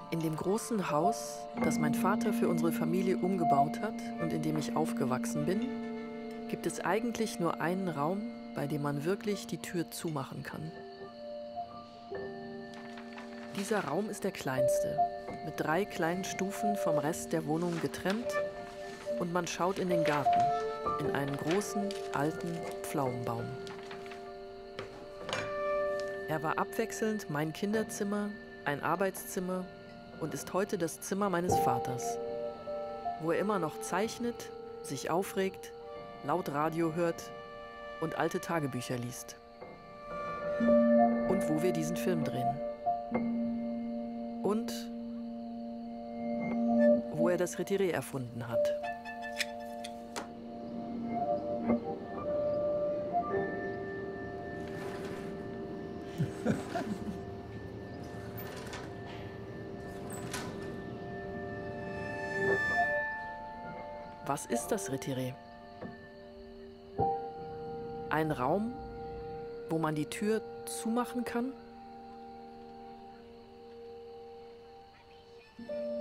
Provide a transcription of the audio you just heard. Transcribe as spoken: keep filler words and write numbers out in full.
In dem großen Haus, das mein Vater für unsere Familie umgebaut hat und in dem ich aufgewachsen bin, gibt es eigentlich nur einen Raum, bei dem man wirklich die Tür zumachen kann. Dieser Raum ist der kleinste, mit drei kleinen Stufen vom Rest der Wohnung getrennt, und man schaut in den Garten, in einen großen, alten Pflaumenbaum. Er war abwechselnd mein Kinderzimmer, ein Arbeitszimmer und ist heute das Zimmer meines Vaters, wo er immer noch zeichnet, sich aufregt, laut Radio hört und alte Tagebücher liest. Und wo wir diesen Film drehen. Und wo er das Retiré erfunden hat. Was ist das Retiré? Ein Raum, wo man die Tür zumachen kann?